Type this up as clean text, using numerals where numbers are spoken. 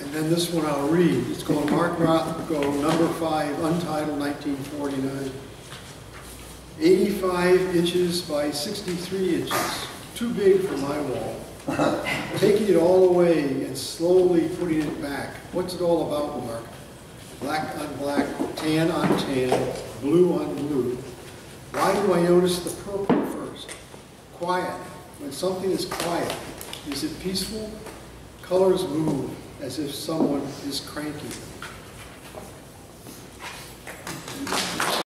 And then this one I'll read. It's called Mark Rothko, number 5, Untitled, 1949. 85 inches by 63 inches. Too big for my wall. Taking it all away and slowly putting it back. What's it all about, Mark? Black on black, tan on tan, blue on blue. Why do I notice the purple first? Quiet. When something is quiet, is it peaceful? Colors move as if someone is cranky.